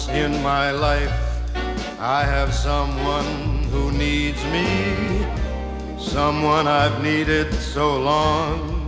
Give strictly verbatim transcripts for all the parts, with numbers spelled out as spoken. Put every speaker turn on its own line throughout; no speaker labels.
once in my life I have someone who needs me, someone I've needed so long.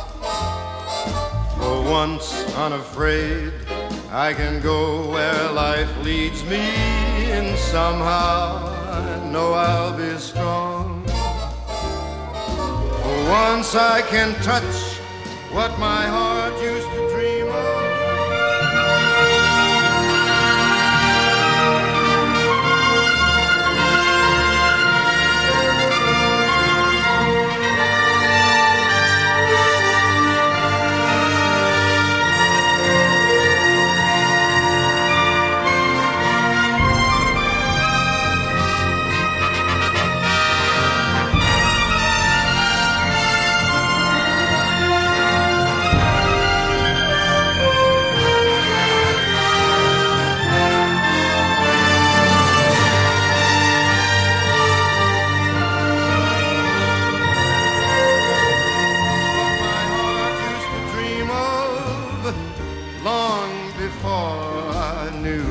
For once unafraid, I can go where life leads me, and somehow I know I'll be strong. For once I can touch what my heart used to dream of. Long before I knew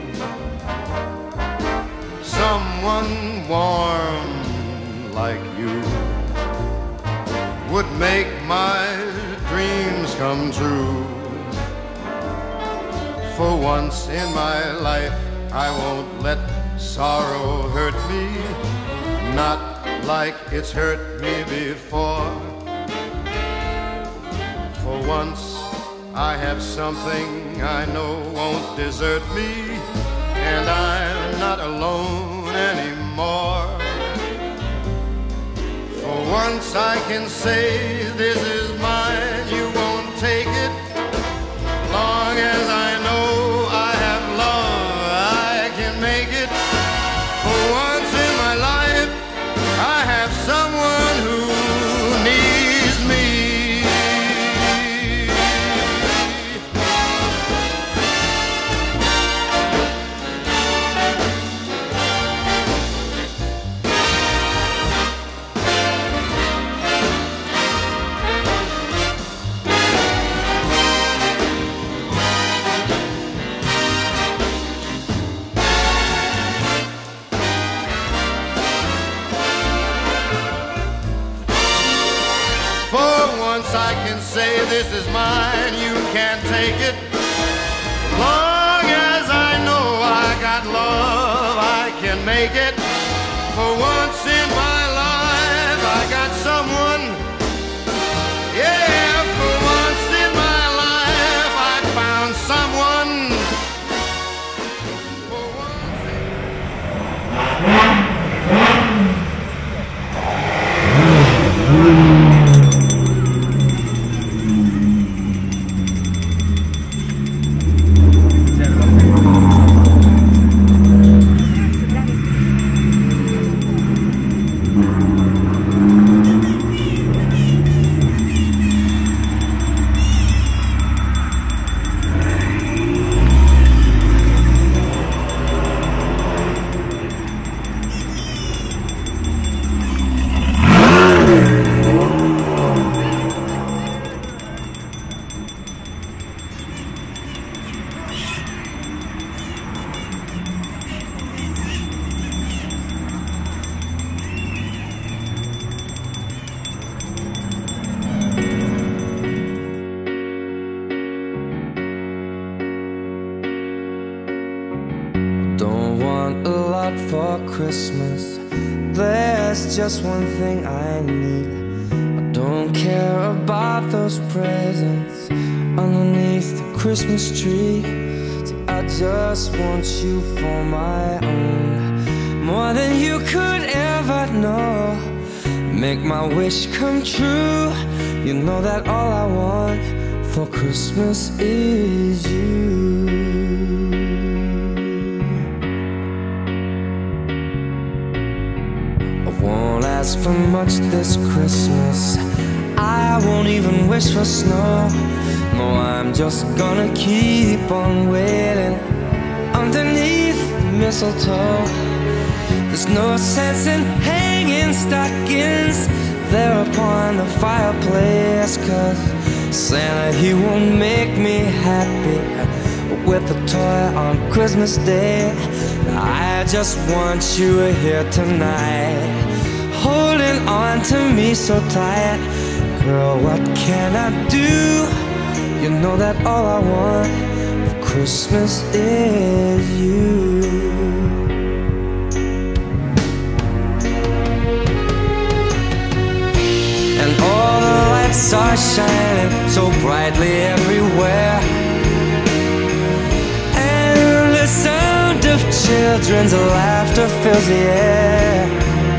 someone warm like you would make my dreams come true. For once in my life I won't let sorrow hurt me, not like it's hurt me before. For once I have something I know won't desert me, and I'm not alone anymore. For once I can say this is mine, you won't take it. Long as I know I have love, I can make it. For once in my life, I have someone who needs me. Once I can say this is mine, you can't take it. Long as I know I got love, I can make it. For once in my life, I got someone. Yeah, for once in my life, I found someone. For once in
Don't want a lot for Christmas. There's just one thing I need. I don't care about those presents underneath the Christmas tree. See, I just want you for my own, more than you could ever know. Make my wish come true. You know that all I want for Christmas is you. Won't ask for much this Christmas. I won't even wish for snow. No, I'm just gonna keep on waiting underneath the mistletoe. There's no sense in hanging stockings there upon the fireplace, 'cause Santa, he won't make me happy with a toy on Christmas Day. I just want you here tonight, holding on to me so tight. Girl, what can I do? You know that all I want for Christmas is you. And all the lights are shining so brightly everywhere, and the sound of children's laughter fills the air,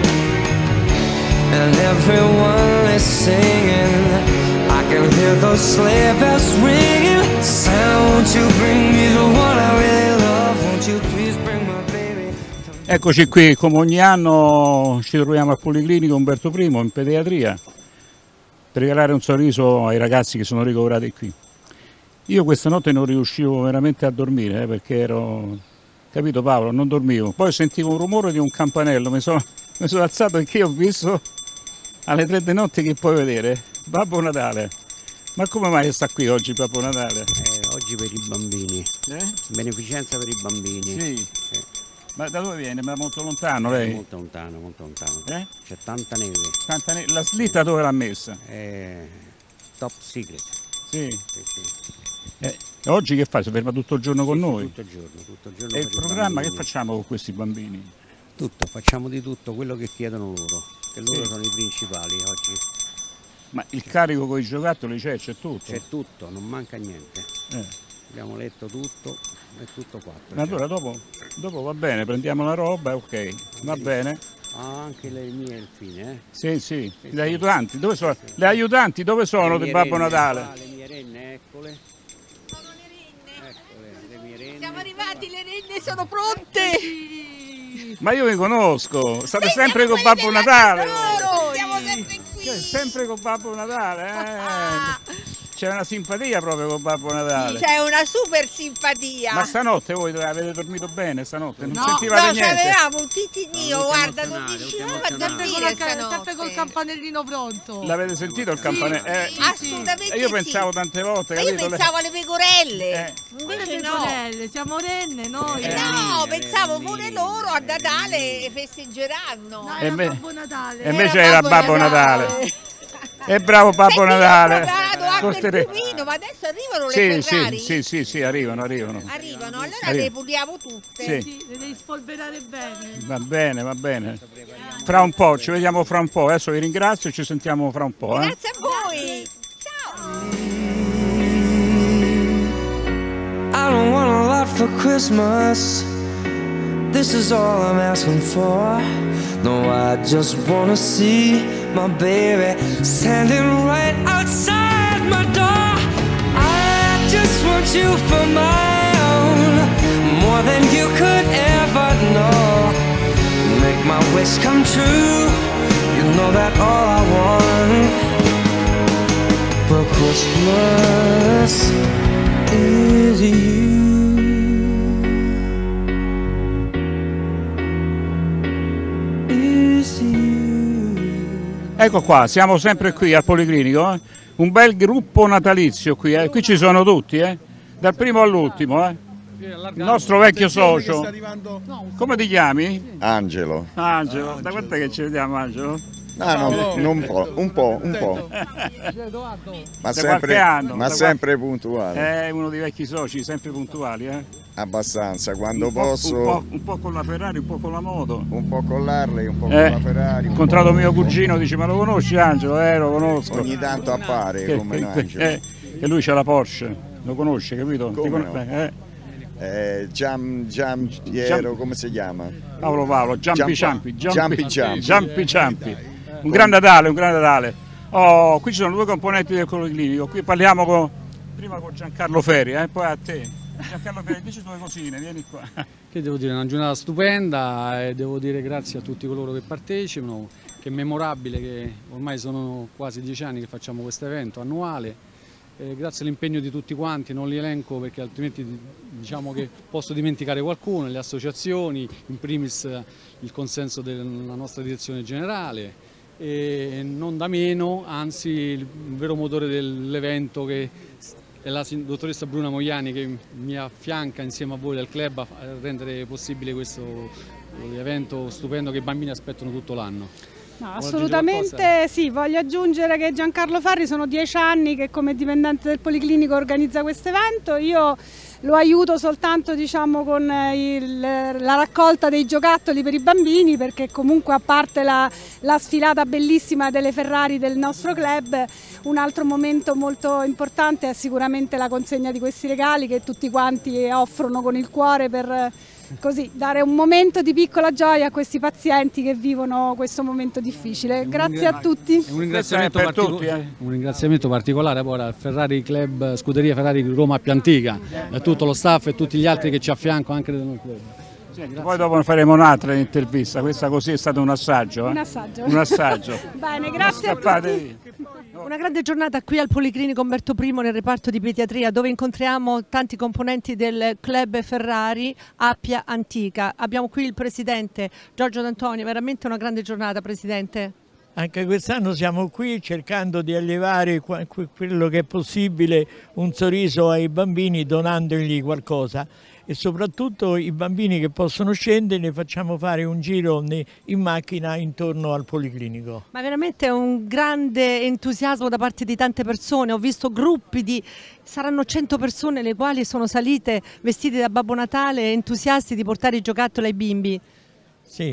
and everyone is singing. I can hear those sleigh bells ringing. Santa, won't you bring me the one I really love? Won't you please bring my baby to me?
Eccoci qui, come ogni anno ci troviamo al Policlinico Umberto primo in pediatria per regalare un sorriso ai ragazzi che sono ricoverati qui. Io questa notte non riuscivo veramente a dormire, eh, perché ero, capito Paolo, non dormivo. Poi sentivo un rumore di un campanello, mi sono, mi sono alzato perché ho visto alle tre di notte, che puoi vedere, Babbo Natale. Ma come mai sta qui oggi Babbo Natale?
Eh, oggi per i bambini,
Eh?
beneficenza per i bambini.
Sì.
Sì.
Ma da dove viene? Ma molto lontano lei?
Molto lontano, molto lontano.
Eh?
C'è tanta neve.
Tanta ne- La slitta dove l'ha messa?
È top secret.
Sì.
Sì, sì.
Eh, e oggi che fa? Si ferma tutto il giorno con
Sì, sì,
noi?
Tutto il giorno, tutto il giorno.
E
per
il
i
programma che
bambini.
facciamo con questi bambini?
Tutto, facciamo di tutto quello che chiedono loro, che loro
Sì.
sono i principali oggi.
Ma il carico con i giocattoli c'è, c'è tutto?
C'è tutto, non manca niente.
Eh.
Abbiamo letto tutto, è tutto fatto.
Ma allora dopo, dopo va bene, prendiamo la roba, ok, va bene.
Ah, anche le mie elfine, eh?
Sì, sì,
Sì,
le
sì.
aiutanti, dove sono? Le aiutanti dove sono
Le
di
mie
Babbo
renne,
Natale?
qua, le mie renne, eccole.
Sono le renne.
Eccole, le mie renne.
Siamo arrivati, le renne sono pronte.
Ma io vi conosco, state
Sì,
sempre
siamo
con
quelli
Babbo
della
Natale.
tesoro, siamo sempre qui.
Cioè, sempre con Babbo Natale,
Ah.
eh. C'è una simpatia proprio con Babbo Natale.
C'è una super simpatia.
Ma stanotte voi avete dormito bene stanotte? Non
No,
sentivate
no,
niente?
avevamo un titinio,
No,
guarda, non
emozionale,
riuscivamo a
emozionale.
dormire
Sempre, con la-
stanotte.
sempre col campanellino pronto.
L'avete sentito il campanello?
Sì,
Eh,
assolutamente
e io
sì.
pensavo tante volte,
Ma io
capito?
pensavo alle pecorelle,
Eh.
Quelle
invece
le
no.
sorelle, siamo renne noi.
Eh.
No,
Le
pensavo
renne,
pure
le
loro a
renne.
Natale festeggeranno.
No,
E
era
me-
Babbo Natale.
e invece era Babbo Natale. E bravo Babbo
Senti,
Natale.
io ho provato anche il
Costere-
piumino, ma adesso arrivano le
Sì,
Ferrari?
sì, sì, sì, sì, arrivano, arrivano.
Arrivano, allora
Arriva.
le puliamo tutte.
Sì.
Sì, le devi spolverare bene.
Va bene, va bene. Fra un po', ci vediamo fra un po'. Adesso vi ringrazio e ci sentiamo fra un po'. Eh?
Grazie a voi. Ciao.
I don't want a lot for Christmas. This is all I'm asking for. No, I just wanna see my baby standing right outside my door. I just want you for my own, more than you could ever know. Make my wish come true. You know that all I want for Christmas is you. Is you.
Ecco qua, siamo sempre qui al Policlinico. Eh? Un bel gruppo natalizio qui. Eh? Qui ci sono tutti, eh? Dal primo all'ultimo. Eh? Il nostro vecchio socio. Come ti chiami?
Angelo.
Angelo. Da quant'è che ci vediamo, Angelo?
Ah, no, non un po', un po', un po'. Ma
Da
sempre,
qualche anno,
ma
da
sempre puntuale.
È uno dei vecchi soci, sempre puntuali. Eh?
Abbastanza, quando
Un po',
posso,
un, po', un po' con la Ferrari, un po' con la moto.
un po' con l'Harley, un po' con
Eh,
la Ferrari.
ho
un
incontrato
po'-
mio cugino, dice ma lo conosci Angelo? Eh, lo conosco.
Ogni tanto appare
Che-
come un
che-
angelo.
eh, e lui c'ha la Porsche, lo conosce, capito?
Come
Ti con-
no?
eh,
Eh, Gian, Gian Piero, come si chiama?
Paolo Paolo, Giampi
Giampa-
Ciampi,
Giampi Ciampi.
Giampi Ciampi. Un gran Natale, un gran Natale. Oh, qui ci sono due componenti del Policlinico, qui parliamo con, prima con Giancarlo Ferri, eh, poi a te. Giancarlo Ferri, dici due cosine, vieni qua.
Che devo dire, una giornata stupenda e devo dire grazie a tutti coloro che partecipano, che è memorabile che ormai sono quasi dieci anni che facciamo questo evento annuale. Eh, grazie all'impegno di tutti quanti, non li elenco perché altrimenti diciamo che posso dimenticare qualcuno, le associazioni, in primis il consenso della nostra direzione generale e non da meno, anzi il vero motore dell'evento che e la dottoressa Bruna Mogliani che mi affianca insieme a voi del club a rendere possibile questo evento stupendo che i bambini aspettano tutto l'anno.
No, assolutamente sì, voglio aggiungere che Giancarlo Farri sono dieci anni che come dipendente del Policlinico organizza questo evento, io lo aiuto soltanto diciamo, con il, la raccolta dei giocattoli per i bambini, perché comunque a parte la, la sfilata bellissima delle Ferrari del nostro club, un altro momento molto importante è sicuramente la consegna di questi regali che tutti quanti offrono con il cuore per così dare un momento di piccola gioia a questi pazienti che vivono questo momento difficile. Grazie a tutti.
Un ringraziamento, partico tutti, eh. un ringraziamento particolare poi al Ferrari Club, Scuderia Ferrari Roma più Antica, a tutto lo staff e tutti gli altri che ci affiancano anche del club.
Senti, poi dopo faremo un'altra intervista, questa così è stato un assaggio. Eh?
Un assaggio.
Un assaggio.
Bene, grazie a tutti.
Una grande giornata qui al Policlinico Umberto Primo nel reparto di pediatria, dove incontriamo tanti componenti del club Ferrari Appia Antica. Abbiamo qui il presidente Giorgio D'Antonio, veramente una grande giornata, presidente.
Anche quest'anno siamo qui cercando di allevare quello che è possibile, un sorriso ai bambini donandogli qualcosa. E soprattutto i bambini che possono scendere ne facciamo fare un giro in macchina intorno al Policlinico.
Ma veramente è un grande entusiasmo da parte di tante persone, ho visto gruppi di, saranno cento persone le quali sono salite vestite da Babbo Natale, entusiasti di portare i giocattoli ai bimbi.
Sì,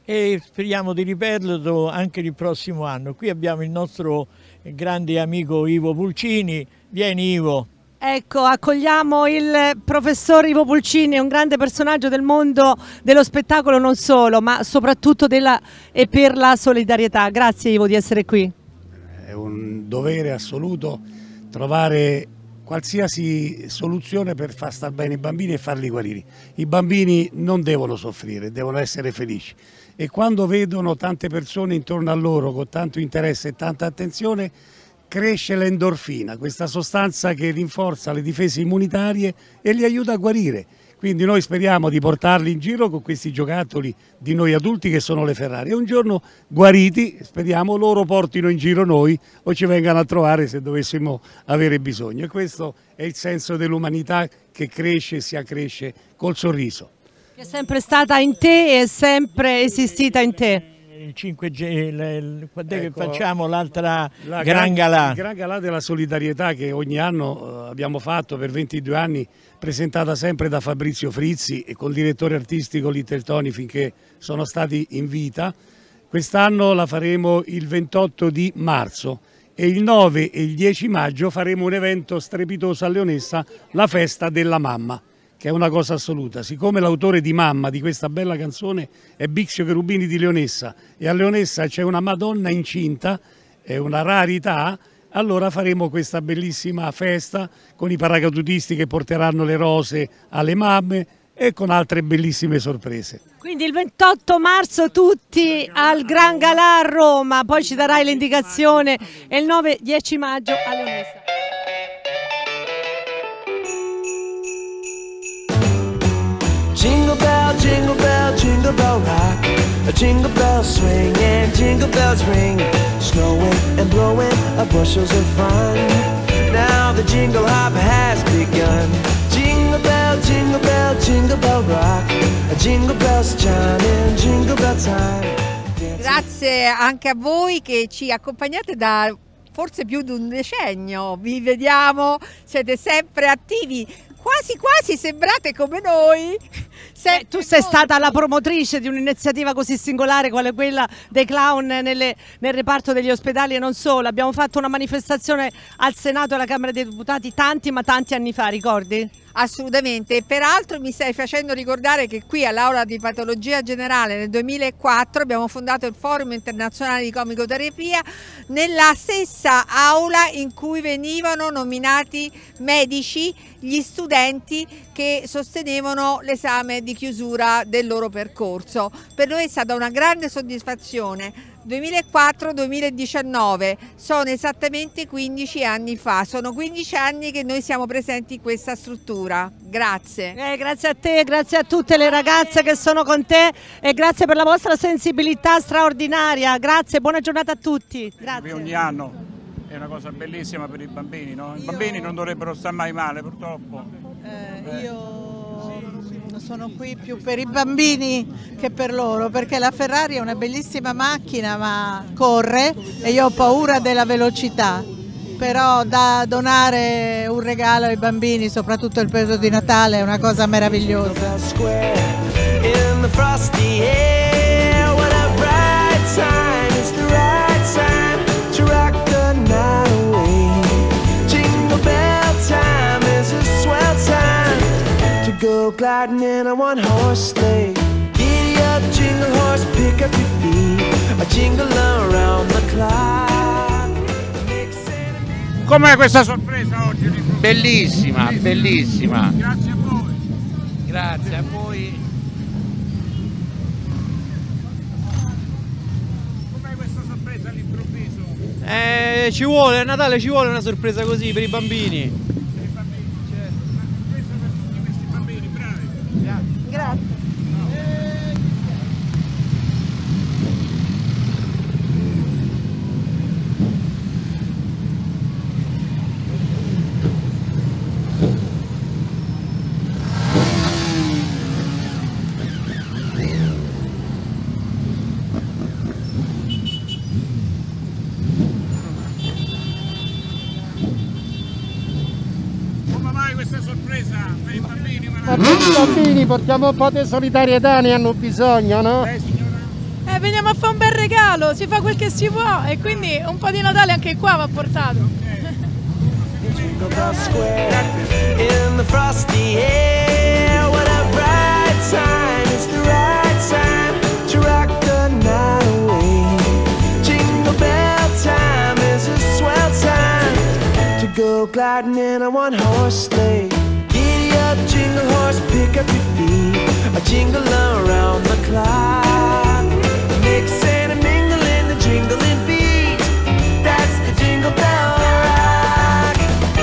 e speriamo di ripeterlo anche il prossimo anno. Qui abbiamo il nostro grande amico Ivo Pulcini, vieni Ivo.
Ecco, accogliamo il professor Ivo Pulcini, un grande personaggio del mondo dello spettacolo non solo, ma soprattutto della e per la solidarietà. Grazie Ivo di essere qui.
È un dovere assoluto trovare qualsiasi soluzione per far star bene i bambini e farli guarire. I bambini non devono soffrire, devono essere felici e quando vedono tante persone intorno a loro con tanto interesse e tanta attenzione cresce l'endorfina, questa sostanza che rinforza le difese immunitarie e li aiuta a guarire. Quindi noi speriamo di portarli in giro con questi giocattoli di noi adulti che sono le Ferrari e un giorno guariti speriamo loro portino in giro noi o ci vengano a trovare se dovessimo avere bisogno. E questo è il senso dell'umanità che cresce e si accresce col sorriso.
È sempre stata in te e è sempre esistita in te.
Il cinque G, quando è ecco, che facciamo l'altra
la
Gran Galà?
Il Gran Galà della solidarietà che ogni anno abbiamo fatto per ventidue anni, presentata sempre da Fabrizio Frizzi e col direttore artistico Little Tony finché sono stati in vita. Quest'anno la faremo il ventotto di marzo e il nove e il dieci maggio faremo un evento strepitoso a Leonessa, la festa della mamma, che è una cosa assoluta. Siccome l'autore di Mamma, di questa bella canzone, è Bixio Cherubini di Leonessa e a Leonessa c'è una Madonna incinta, è una rarità, allora faremo questa bellissima festa con i paracadutisti che porteranno le rose alle mamme e con altre bellissime sorprese.
Quindi il ventotto marzo tutti al Gran Galà a Roma, poi ci darai l'indicazione, e il nove dieci maggio a Leonessa.
Jingle bell, jingle bell, jingle bell rock. A jingle bell swing and jingle bells ring. Snowing and blowing up bushels of fun. Now the jingle hop has begun. Jingle bell, jingle bell, jingle bell rock. A jingle bells chime in jingle bell time.
Grazie anche a voi che ci accompagnate da forse più di un decennio. Vi vediamo, siete sempre attivi. Quasi quasi sembrate come noi.
Eh, tu sei stata la promotrice di un'iniziativa così singolare quale quella dei clown nelle, nel reparto degli ospedali e non solo. Abbiamo fatto una manifestazione al Senato e alla Camera dei Deputati tanti ma tanti anni fa, ricordi?
Assolutamente, peraltro mi stai facendo ricordare che qui all'Aula di Patologia Generale nel duemilaquattro abbiamo fondato il Forum Internazionale di Comicoterapia nella stessa aula in cui venivano nominati medici gli studenti che sostenevano l'esame di chiusura del loro percorso. Per noi è stata una grande soddisfazione. duemilaquattro duemiladiciannove, sono esattamente quindici anni fa, sono quindici anni che noi siamo presenti in questa struttura. Grazie.
Eh, grazie a te, grazie a tutte le ragazze che sono con te e grazie per la vostra sensibilità straordinaria. Grazie, buona giornata a tutti. Grazie.
Ogni anno. è una cosa bellissima per i bambini, no? I bambini non dovrebbero stare mai male, purtroppo.
Eh, io sono qui più per i bambini che per loro, perché la Ferrari è una bellissima macchina, ma corre e io ho paura della velocità. Però da donare un regalo ai bambini, soprattutto il periodo di Natale, è una cosa meravigliosa.
Go gliding in a one horse sleigh. Giddy up, jingle horse, pick up your feet. A jingle around the clock.
Com'è questa sorpresa oggi?
Bellissima, bellissima.
Grazie a voi.
Grazie a voi.
Com'è questa sorpresa all'improvviso?
Eh, ci vuole, a Natale ci vuole una sorpresa così per i bambini.
Grazie.
Come mai questa sorpresa per i bambini?
Ma per i bambini portiamo un po' di solidarietà, ne hanno bisogno, no?
Eh, veniamo a fare un bel regalo, si fa quel che si può e quindi un po' di Natale anche qua va portato.
Go gliding in a one horse sleigh. Giddy up, jingle horse, pick up your feet. A jingle around the clock. Mix and a mingle in the jingling beat. That's the Jingle Bell Rock.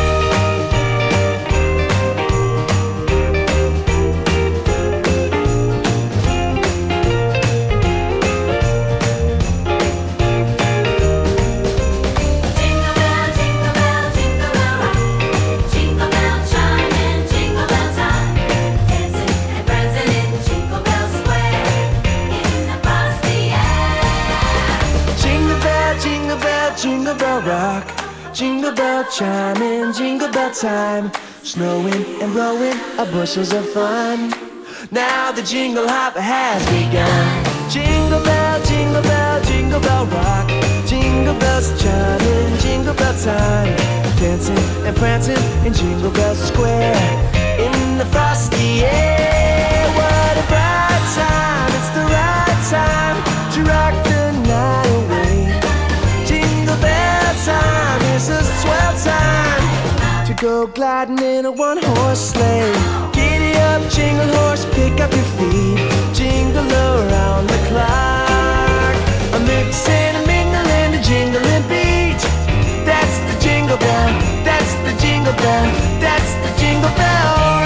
Jingle bell rock, jingle bell chime in jingle bell time. Snowing and blowing are bushels of fun. Now the jingle hop has begun. Jingle bell, jingle bell, jingle bell rock. Jingle bells chime in jingle bell time. Dancing and prancing in Jingle Bell Square. In the frosty air, what a bright time. It's the right time to rock the night away. Jingle bell time is a swell time to go gliding in a one-horse sleigh. Giddy up, jingle horse, pick up your feet. Jingle around the clock. A mix and a mingle and a jingling beat. That's the jingle bell, that's the jingle bell, that's the jingle bell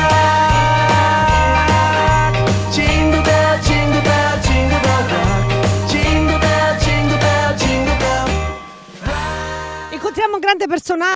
rock. Jingle bell, jingle bell, jingle bell rock. Jingle bell, jingle bell, jingle bell.
Incontriamo un grande personaggio.